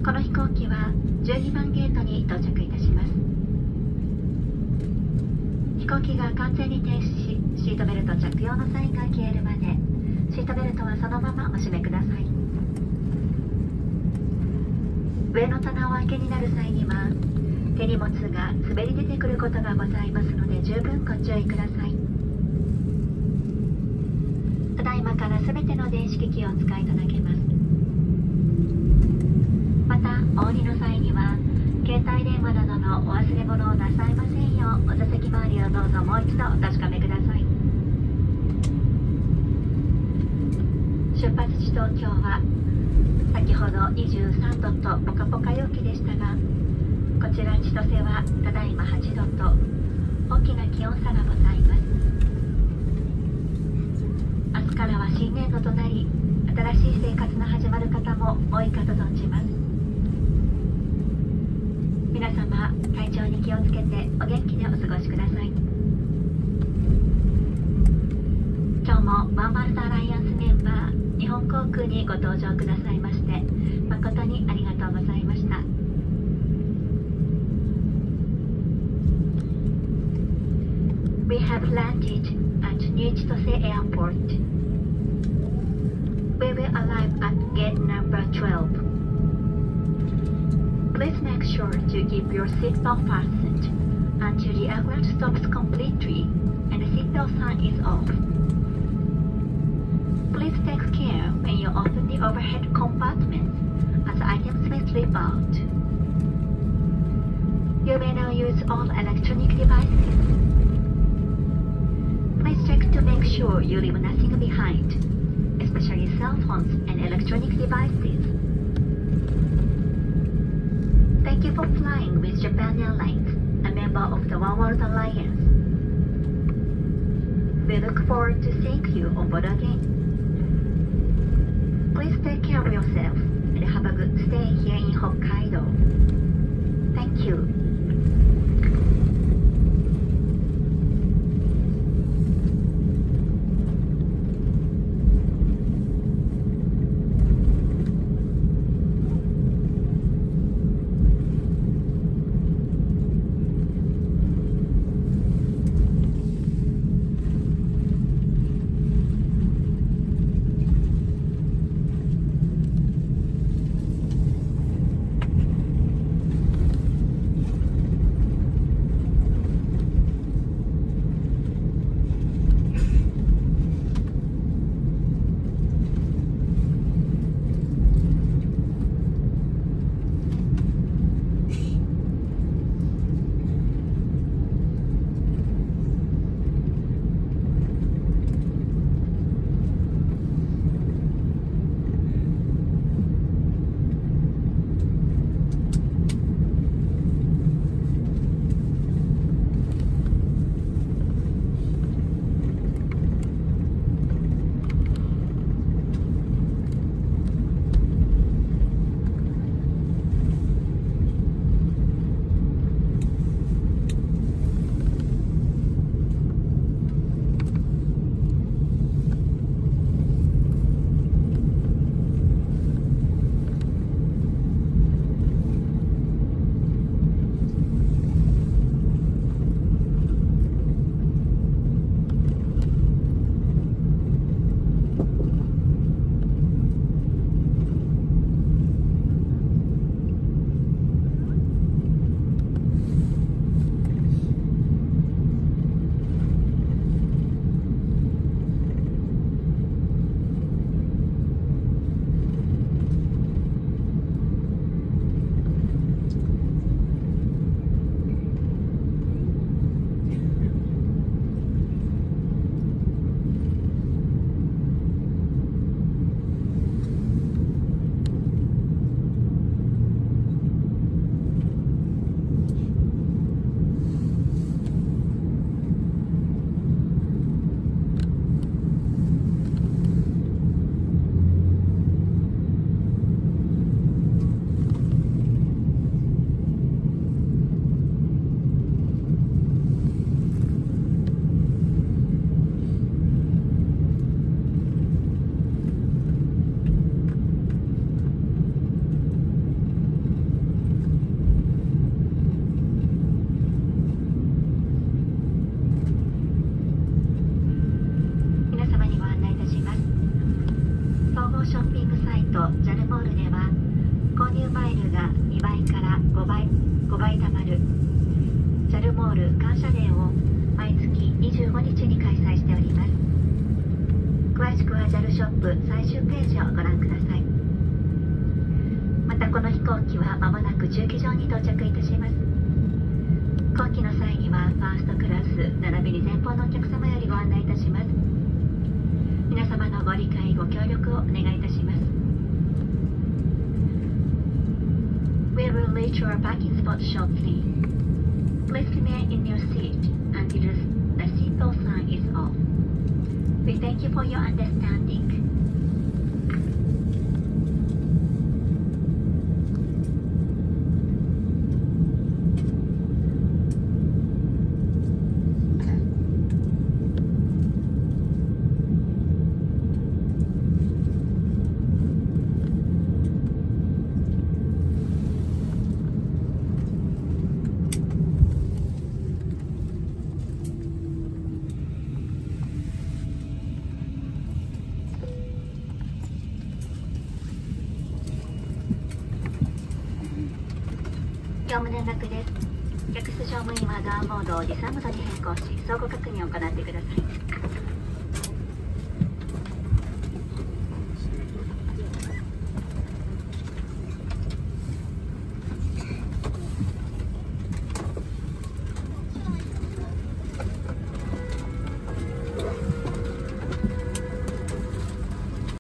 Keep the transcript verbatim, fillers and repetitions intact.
この飛行機はじゅうにばんゲートに到着いたします。飛行機が完全に停止し、シートベルト着用のサインが消えるまで、シートベルトはそのままお締めください。上の棚を開けになる際には、手荷物が滑り出てくることがございますので、十分ご注意ください。ただいまからすべての電子機器をお使いいただけます。また、お降りの際には、携帯電話などのお忘れ物をなさいませんよう、お座席周りをどうぞもう一度お確かめください。出発地東京は、先ほどにじゅうさんどとポカポカ陽気でしたが、こちら千歳はただいまはちどと大きな気温差がございます。明日からは新年度となり、新しい生活の始まる方も多いかと存じます。皆様、体調に気をつけてお元気でお過ごしください。今日もワンワールドアライアンスメンバー日本航空にご搭乗くださいまして、誠にありがとうございました。We have landed at New Chitose Airport. We will arrive at gate number twelve. Please make sure to keep your seatbelt fastened until the aircraft stops completely and the seatbelt sign is off. Please take care when you open the overhead compartments, as items may slip out. You may now use all electronic devices. Please check to make sure you leave nothing behind, especially cell phones and electronic devices. Thank you for flying with Japan Airlines, a member of the One World Alliance. We look forward to seeing you on board again. Please take care of yourself and have a good stay here in Hokkaido. Thank you. 「 バイタマルジャルモール感謝デーを毎月にじゅうごにちに開催しております。詳しくは ジャル ショップ最終ページをご覧ください。またこの飛行機はまもなく駐機場に到着いたします。後期の際にはファーストクラス並びに前方のお客様よりご案内いたします。皆様のご理解ご協力をお願いいたします。 We will reach our parking spot shortly. Please remain in your seat until the seatbelt sign is off. We thank you for your understanding.業務連絡です。客室乗務員はドアモードを時差モードに変更し、相互確認を行ってください。